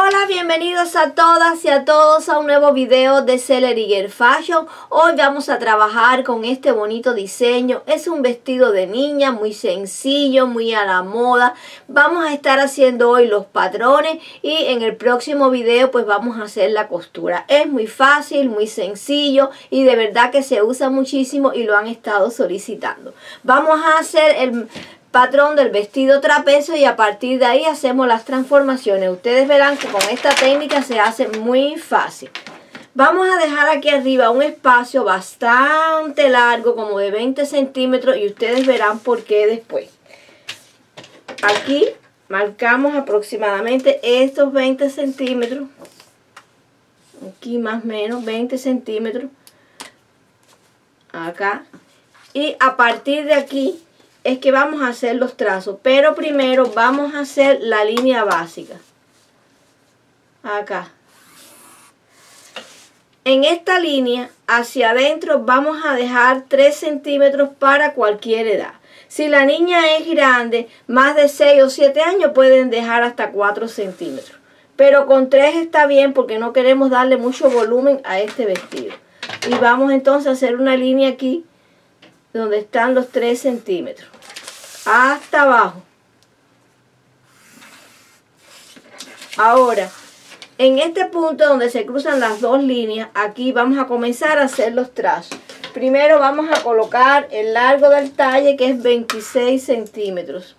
Hola, bienvenidos a todas y a todos a un nuevo video de Celery Girl Fashion. Hoy vamos a trabajar con este bonito diseño. Es un vestido de niña muy sencillo, muy a la moda. Vamos a estar haciendo hoy los patrones y en el próximo video pues vamos a hacer la costura. Es muy fácil, muy sencillo y de verdad que se usa muchísimo y lo han estado solicitando. Vamos a hacer el patrón del vestido trapecio y a partir de ahí hacemos las transformaciones. Ustedes verán que con esta técnica se hace muy fácil. Vamos a dejar aquí arriba un espacio bastante largo, como de 20 centímetros, y ustedes verán por qué después. Aquí marcamos aproximadamente estos 20 centímetros. Aquí más o menos 20 centímetros. Acá. Y a partir de aquí es que vamos a hacer los trazos, pero primero vamos a hacer la línea básica. Acá. En esta línea, hacia adentro, vamos a dejar 3 centímetros para cualquier edad. Si la niña es grande, más de 6 o 7 años, pueden dejar hasta 4 centímetros. Pero con 3 está bien porque no queremos darle mucho volumen a este vestido. Y vamos entonces a hacer una línea aquí, donde están los 3 centímetros. Hasta abajo. Ahora, en este punto donde se cruzan las dos líneas, aquí vamos a comenzar a hacer los trazos. Primero vamos a colocar el largo del talle, que es 26 centímetros.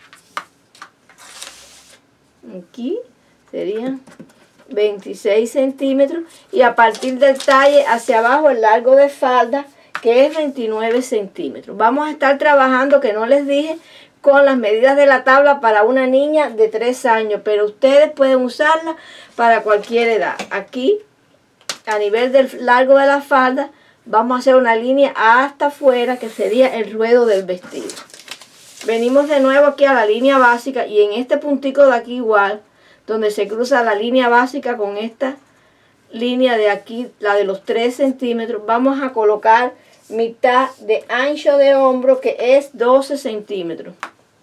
Aquí serían 26 centímetros. Y a partir del talle hacia abajo el largo de falda, que es 29 centímetros. Vamos a estar trabajando, que no les dije, con las medidas de la tabla para una niña de 3 años, pero ustedes pueden usarla para cualquier edad. Aquí, a nivel del largo de la falda, vamos a hacer una línea hasta afuera, que sería el ruedo del vestido. Venimos de nuevo aquí a la línea básica y en este puntico de aquí igual, donde se cruza la línea básica con esta línea de aquí, la de los 3 centímetros, vamos a colocar mitad de ancho de hombro, que es 12 centímetros.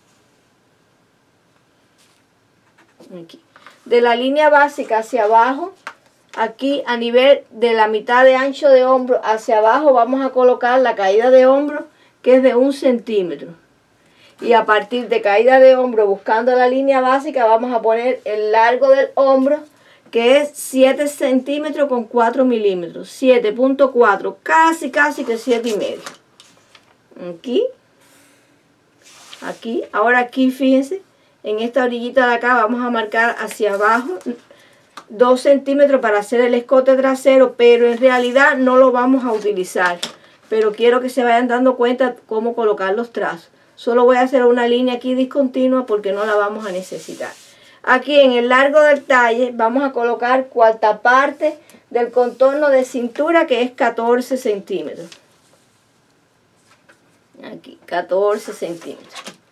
Aquí. De la línea básica hacia abajo, aquí a nivel de la mitad de ancho de hombro hacia abajo, vamos a colocar la caída de hombro, que es de 1 centímetro. Y a partir de caída de hombro, buscando la línea básica, vamos a poner el largo del hombro, que es 7 centímetros con 4 milímetros, 7.4, casi que 7,5. Aquí, ahora aquí fíjense, en esta orillita de acá vamos a marcar hacia abajo 2 centímetros para hacer el escote trasero, pero en realidad no lo vamos a utilizar. Pero quiero que se vayan dando cuenta cómo colocar los trazos. Solo voy a hacer una línea aquí discontinua porque no la vamos a necesitar. Aquí en el largo del talle vamos a colocar cuarta parte del contorno de cintura, que es 14 centímetros. Aquí, 14 centímetros.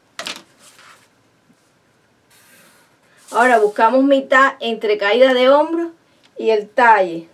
Ahora buscamos mitad entre caída de hombro y el talle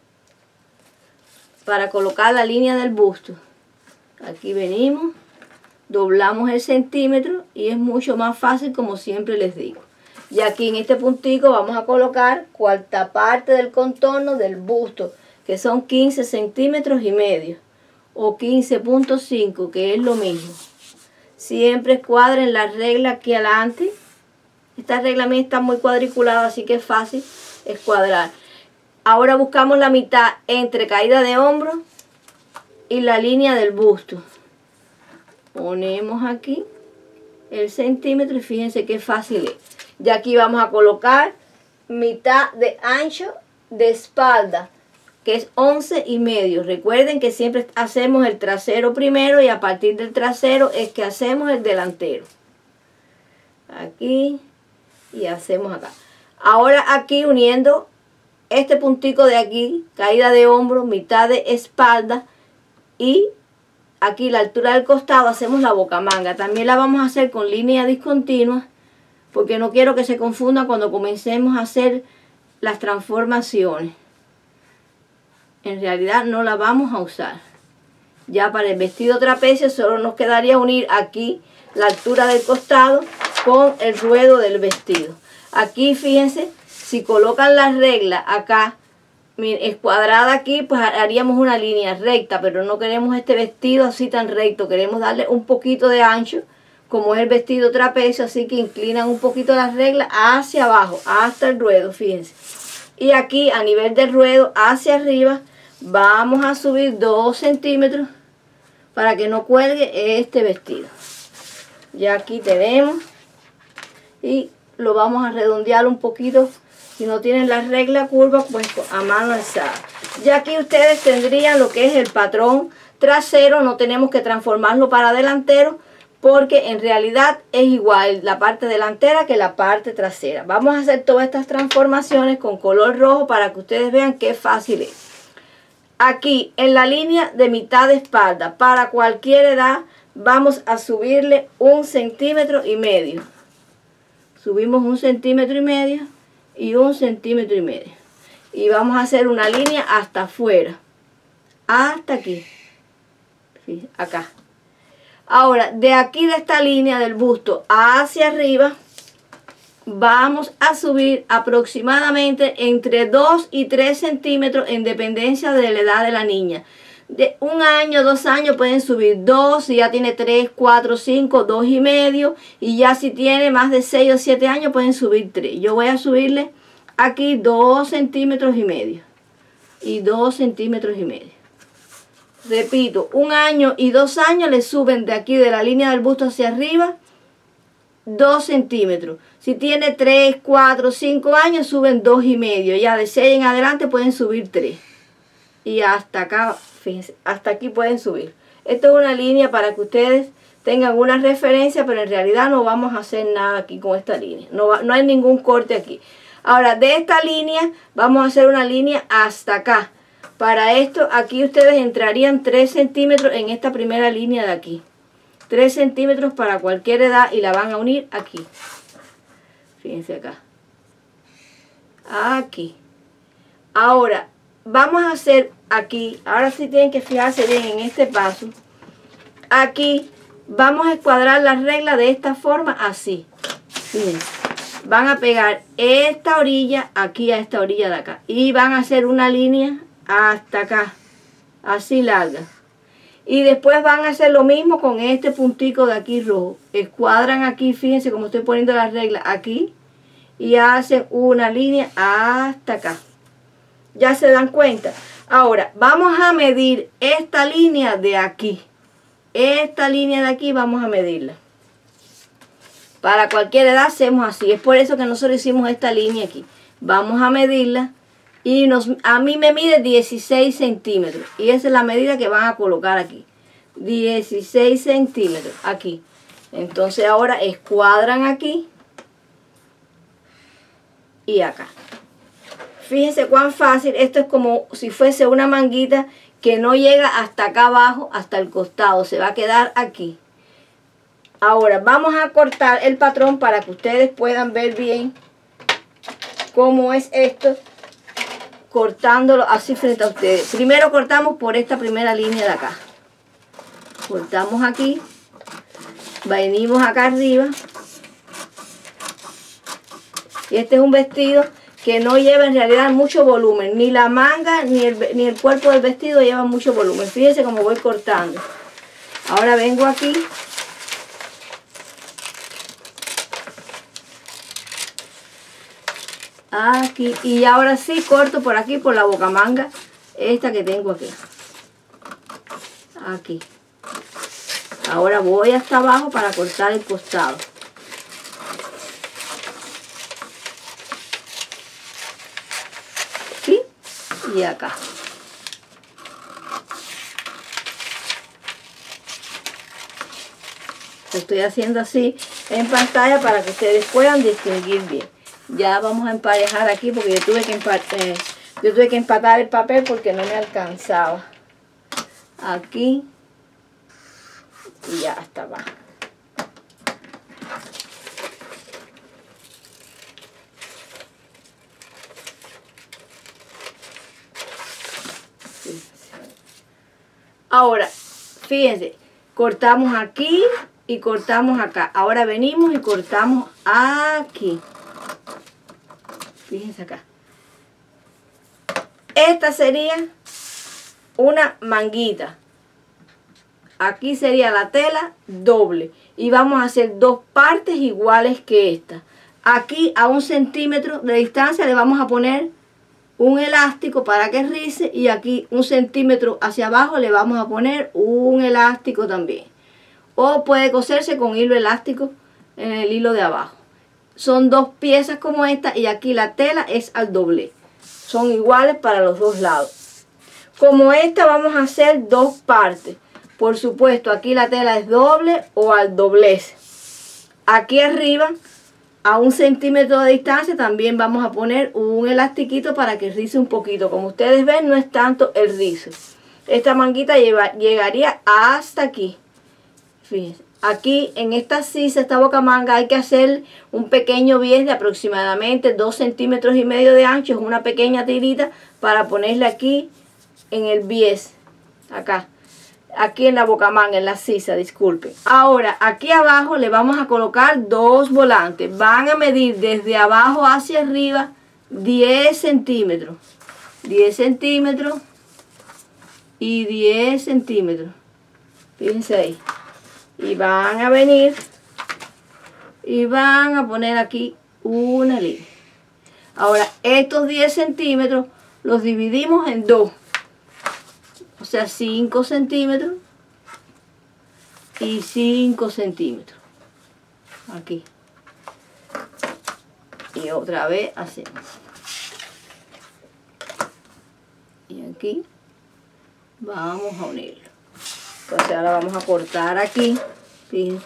para colocar la línea del busto. Aquí venimos, doblamos el centímetro y es mucho más fácil, como siempre les digo. Y aquí en este puntico vamos a colocar cuarta parte del contorno del busto, que son 15 centímetros y medio, o 15.5, que es lo mismo. Siempre escuadren la regla aquí adelante. Esta regla mía está muy cuadriculada, así que es fácil escuadrar. Ahora buscamos la mitad entre caída de hombro y la línea del busto. Ponemos aquí el centímetro y fíjense qué fácil es. Y aquí vamos a colocar mitad de ancho de espalda, que es 11,5. Recuerden que siempre hacemos el trasero primero y a partir del trasero es que hacemos el delantero. Aquí y hacemos acá. Ahora aquí uniendo este puntico de aquí, caída de hombro, mitad de espalda y aquí la altura del costado hacemos la bocamanga. También la vamos a hacer con línea discontinua, porque no quiero que se confunda cuando comencemos a hacer las transformaciones. En realidad no la vamos a usar. Ya para el vestido trapecio solo nos quedaría unir aquí la altura del costado con el ruedo del vestido. Aquí fíjense, Si colocan la regla acá, escuadrada aquí, pues haríamos una línea recta, pero no queremos este vestido así tan recto, queremos darle un poquito de ancho, como es el vestido trapecio, así que inclinan un poquito las reglas hacia abajo, hasta el ruedo, fíjense. Y aquí a nivel del ruedo, hacia arriba, vamos a subir 2 centímetros para que no cuelgue este vestido. Ya aquí tenemos, y lo vamos a redondear un poquito. Si no tienen la regla curva, pues a mano alzada. Ya aquí ustedes tendrían lo que es el patrón trasero. No tenemos que transformarlo para delantero, porque en realidad es igual la parte delantera que la parte trasera. Vamos a hacer todas estas transformaciones con color rojo para que ustedes vean qué fácil es. Aquí en la línea de mitad de espalda, para cualquier edad, vamos a subirle 1,5 centímetros. Subimos 1,5 centímetros y 1,5 centímetros. Y vamos a hacer una línea hasta afuera, hasta aquí, ¿sí? Acá. Ahora, de aquí de esta línea del busto hacia arriba, vamos a subir aproximadamente entre 2 y 3 centímetros en dependencia de la edad de la niña. De 1 año, 2 años pueden subir 2, si ya tiene 3, 4, 5, 2,5. Y ya si tiene más de 6 o 7 años pueden subir 3. Yo voy a subirle aquí 2,5 centímetros y 2,5 centímetros. Repito, 1 año y 2 años le suben de aquí de la línea del busto hacia arriba 2 centímetros. Si tiene 3, 4, 5 años suben 2,5. Ya de 6 en adelante pueden subir 3. Y hasta acá, fíjense, hasta aquí pueden subir. Esto es una línea para que ustedes tengan una referencia, pero en realidad no vamos a hacer nada aquí con esta línea. No hay ningún corte aquí. Ahora, de esta línea vamos a hacer una línea hasta acá. Para esto, aquí ustedes entrarían 3 centímetros en esta primera línea de aquí. 3 centímetros para cualquier edad y la van a unir aquí. Fíjense acá. Aquí. Ahora, vamos a hacer aquí, ahora sí tienen que fijarse bien en este paso. Aquí vamos a escuadrar la regla de esta forma, así. Fíjense. Van a pegar esta orilla aquí a esta orilla de acá. Y van a hacer una línea hasta acá, así larga. Y después van a hacer lo mismo con este puntico de aquí rojo. Escuadran aquí, fíjense como estoy poniendo la regla aquí. Y hacen una línea hasta acá. ¿Ya se dan cuenta? Ahora, vamos a medir esta línea de aquí. Esta línea de aquí vamos a medirla. Para cualquier edad hacemos así. Es por eso que nosotros hicimos esta línea aquí. Vamos a medirla. Y a mí me mide 16 centímetros. Y esa es la medida que van a colocar aquí. 16 centímetros aquí. Entonces ahora escuadran aquí. Y acá. Fíjense cuán fácil. Esto es como si fuese una manguita que no llega hasta acá abajo, hasta el costado. Se va a quedar aquí. Ahora vamos a cortar el patrón para que ustedes puedan ver bien cómo es esto. Cortándolo así frente a ustedes. Primero cortamos por esta primera línea de acá. Cortamos aquí. Venimos acá arriba. Y este es un vestido que no lleva en realidad mucho volumen. Ni la manga ni el cuerpo del vestido lleva mucho volumen. Fíjense cómo voy cortando. Ahora vengo aquí. Aquí. Y ahora sí corto por aquí, por la bocamanga. Esta que tengo aquí. Aquí. Ahora voy hasta abajo para cortar el costado. ¿Sí? Y acá. Lo estoy haciendo así en pantalla para que ustedes puedan distinguir bien. Ya vamos a emparejar aquí porque yo tuve que empatar el papel porque no me alcanzaba. Aquí. Y ya hasta abajo. Ahora, fíjense, cortamos aquí y cortamos acá. Ahora venimos y cortamos aquí. Fíjense acá. Esta sería una manguita. Aquí sería la tela doble. Y vamos a hacer dos partes iguales que esta. Aquí a 1 centímetro de distancia le vamos a poner un elástico para que rice. Y aquí 1 centímetro hacia abajo le vamos a poner un elástico también. O puede coserse con hilo elástico en el hilo de abajo. Son dos piezas como esta y aquí la tela es al doblez. Son iguales para los dos lados. Como esta vamos a hacer dos partes. Por supuesto, aquí la tela es doble o al doblez. Aquí arriba, a 1 centímetro de distancia, también vamos a poner un elastiquito para que rice un poquito. Como ustedes ven, no es tanto el rizo. Esta manguita llegaría hasta aquí. Fíjense. Aquí en esta sisa, esta bocamanga, hay que hacer un pequeño bies de aproximadamente 2,5 centímetros de ancho. Es una pequeña tirita para ponerle aquí en el bies. Acá. Aquí en la bocamanga, en la sisa, disculpen. Ahora, aquí abajo le vamos a colocar dos volantes. Van a medir desde abajo hacia arriba 10 centímetros. 10 centímetros y 10 centímetros. Fíjense ahí. Y van a venir y van a poner aquí una línea. Ahora, estos 10 centímetros los dividimos en dos. O sea, 5 centímetros y 5 centímetros. Aquí. Y otra vez hacemos. Y aquí vamos a unirlo. Entonces ahora vamos a cortar aquí. Fíjense.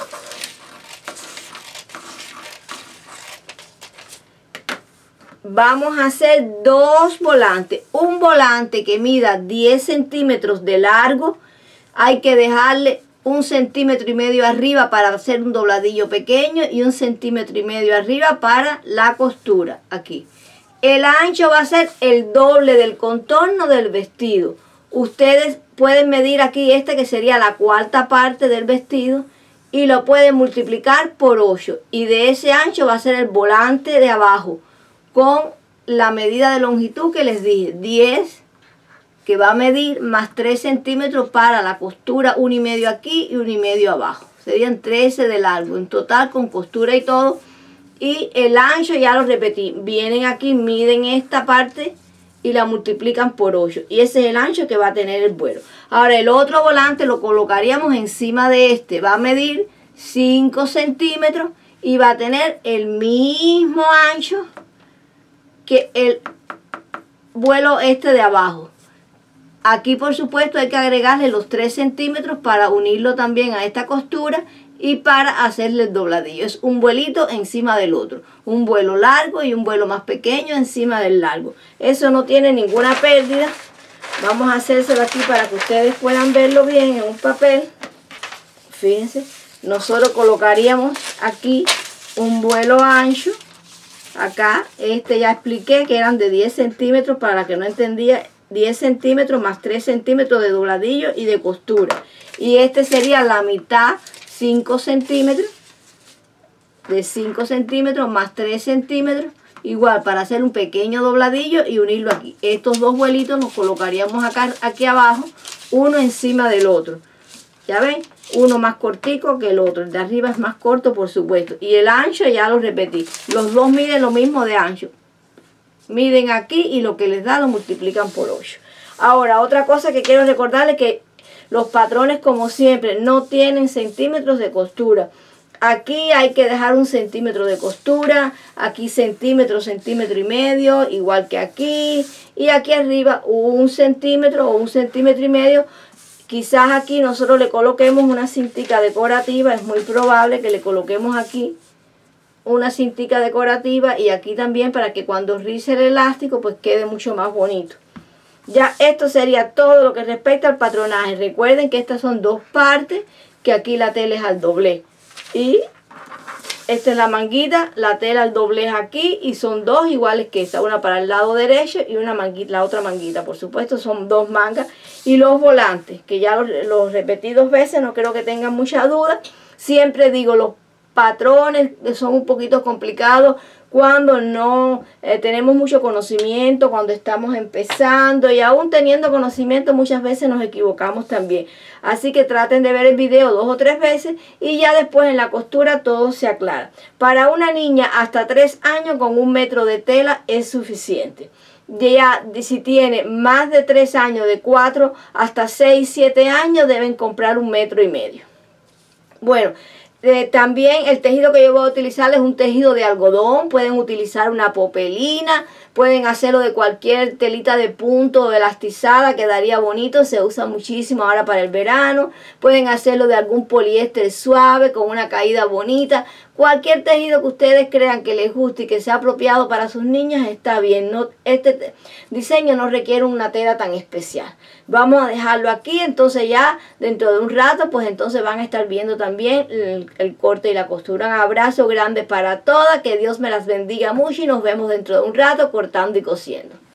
Vamos a hacer dos volantes. Un volante que mida 10 centímetros de largo. Hay que dejarle 1,5 centímetros arriba para hacer un dobladillo pequeño y 1,5 centímetros arriba para la costura. Aquí. El ancho va a ser el doble del contorno del vestido. Ustedes pueden medir aquí que sería la cuarta parte del vestido y lo pueden multiplicar por 8. Y de ese ancho va a ser el volante de abajo con la medida de longitud que les dije. 10 que va a medir más 3 centímetros para la costura, 1,5 aquí y 1,5 abajo. Serían 13 de largo en total con costura y todo. Y el ancho ya lo repetí. Vienen aquí, miden esta parte y la multiplican por 8. Y ese es el ancho que va a tener el vuelo. Ahora el otro volante lo colocaríamos encima de este. Va a medir 5 centímetros y va a tener el mismo ancho que el vuelo de abajo. Aquí por supuesto hay que agregarle los 3 centímetros para unirlo también a esta costura y para hacerle el dobladillo. Es un vuelito encima del otro. Un vuelo largo y un vuelo más pequeño encima del largo. Eso no tiene ninguna pérdida. Vamos a hacérselo aquí para que ustedes puedan verlo bien en un papel. Fíjense, nosotros colocaríamos aquí un vuelo ancho. Acá, ya expliqué que eran de 10 centímetros para la que no entendía. 10 centímetros más 3 centímetros de dobladillo y de costura. Y sería la mitad, 5 centímetros. De 5 centímetros más 3 centímetros. Igual para hacer un pequeño dobladillo y unirlo aquí. Estos dos vuelitos los colocaríamos acá, aquí abajo, uno encima del otro. ¿Ya ven? Uno más cortico que el otro. El de arriba es más corto, por supuesto. Y el ancho ya lo repetí. Los dos miden lo mismo de ancho. Miden aquí y lo que les da lo multiplican por 8. Ahora, otra cosa que quiero recordarles que los patrones, como siempre, no tienen centímetros de costura. Aquí hay que dejar 1 centímetro de costura, aquí centímetro, centímetro y medio, igual que aquí. Y aquí arriba 1 centímetro o 1,5 centímetros. Quizás aquí nosotros le coloquemos una cintica decorativa, es muy probable que le coloquemos aquí una cintica decorativa y aquí también para que cuando rice el elástico pues quede mucho más bonito. Ya esto sería todo lo que respecta al patronaje. Recuerden que estas son dos partes, que aquí la tela es al doblez. Y esta es la manguita, la tela al doblez aquí y son dos iguales que esta. Una para el lado derecho y una manguita, la otra manguita. Por supuesto son dos mangas. Y los volantes, que ya los repetí 2 veces, no creo que tengan mucha duda. Siempre digo, los patrones son un poquito complicados. cuando no tenemos mucho conocimiento, cuando estamos empezando, y aún teniendo conocimiento muchas veces nos equivocamos también. Así que traten de ver el video 2 o 3 veces y ya después en la costura todo se aclara. Para una niña hasta 3 años con 1 metro de tela es suficiente. Ya si tiene más de 3 años, de 4 hasta 6, 7 años, deben comprar 1,5 metros. Bueno, también el tejido que yo voy a utilizar es un tejido de algodón. Pueden utilizar una popelina, pueden hacerlo de cualquier telita de punto o elastizada, quedaría bonito, se usa muchísimo ahora para el verano. Pueden hacerlo de algún poliéster suave con una caída bonita. Cualquier tejido que ustedes crean que les guste y que sea apropiado para sus niñas está bien. Este diseño no requiere una tela tan especial. Vamos a dejarlo aquí, entonces ya dentro de un rato, pues entonces van a estar viendo también el corte y la costura. Un abrazo grande para todas, que Dios me las bendiga mucho y nos vemos dentro de un rato cortando y cosiendo.